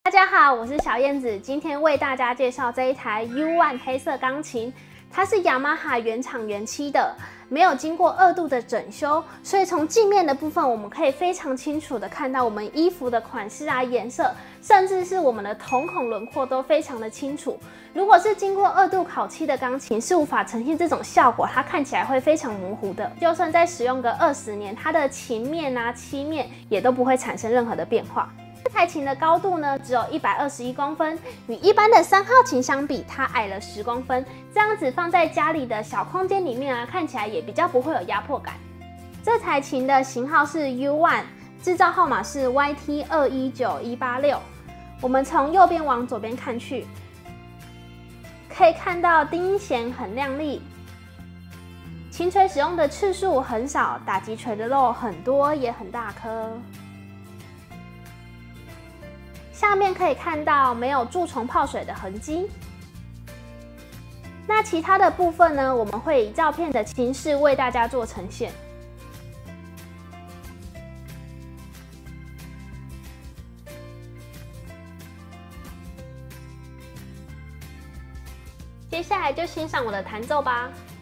大家好，我是小燕子，今天为大家介绍这一台 U1 黑色钢琴，它是雅马哈原厂原漆的，没有经过2度的整修，所以从镜面的部分，我们可以非常清楚的看到我们衣服的款式啊、颜色，甚至是我们的瞳孔轮廓都非常的清楚。如果是经过2度烤漆的钢琴，是无法呈现这种效果，它看起来会非常模糊的。就算再使用个20年，它的琴面啊、漆面也都不会产生任何的变化。这台琴的高度呢，只有121公分，与一般的3号琴相比，它矮了10公分。这样子放在家里的小空间里面啊，看起来也比较不会有压迫感。这台琴的型号是 U1， 制造号码是 YT219186。我们从右边往左边看去，可以看到低音弦很亮丽，琴锤使用的次数很少，打击锤的肉很多，也很大颗。下面可以看到没有蛀虫泡水的痕迹。那其他的部分呢，我们会以照片的形式为大家做呈现。接下来就欣赏我的弹奏吧。